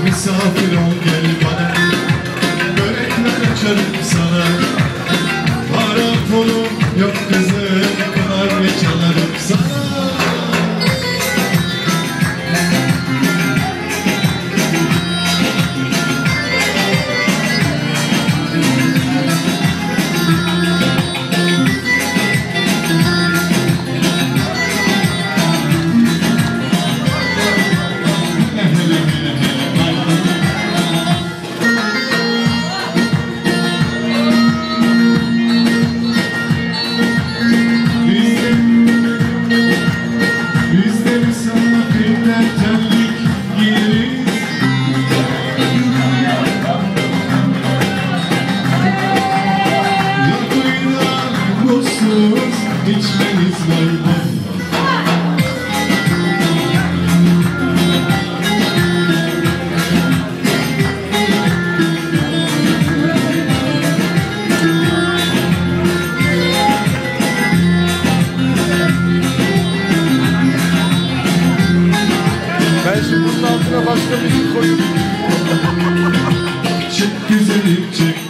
misafir ol gel bana, börekler açarım sana. Para pulum yok kızım, klavye çalarım sana. İçmeniz var. Ben şimdi bunun altına başka bir şey koyayım. Çık güzelim çık.